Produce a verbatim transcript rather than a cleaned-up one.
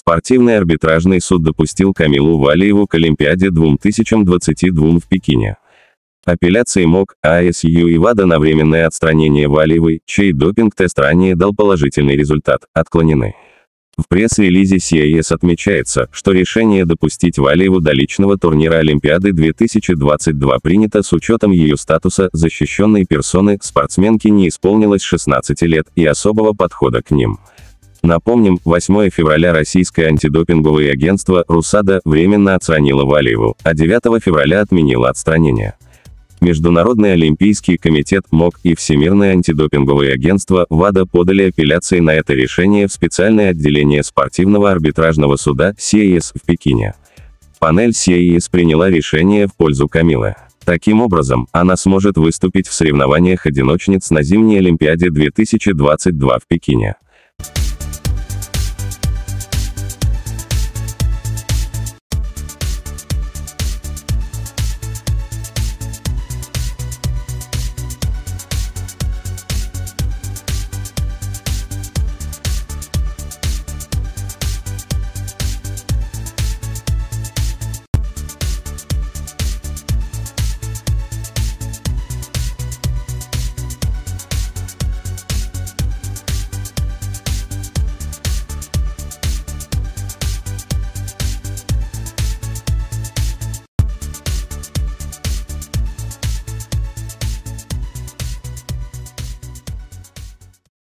Спортивный арбитражный суд допустил Камилу Валиеву к Олимпиаде две тысячи двадцать два в Пекине. Апелляции МОК, АСЮ и ВАДА на временное отстранение Валиевой, чей допинг-тест ранее дал положительный результат, отклонены. В пресс-релизе си эй эс отмечается, что решение допустить Валиеву до личного турнира Олимпиады две тысячи двадцать два принято с учетом ее статуса защищенной персоны, спортсменке не исполнилось шестнадцати лет, и особого подхода к ним. Напомним, восьмого февраля российское антидопинговое агентство РУСАДА временно отстранило Валиеву, а девятого февраля отменило отстранение. Международный олимпийский комитет МОК и Всемирное антидопинговое агентство ВАДА подали апелляции на это решение в специальное отделение спортивного арбитражного суда си эй эс в Пекине. Панель си эй эс приняла решение в пользу Камилы. Таким образом, она сможет выступить в соревнованиях одиночниц на зимней Олимпиаде две тысячи двадцать два в Пекине.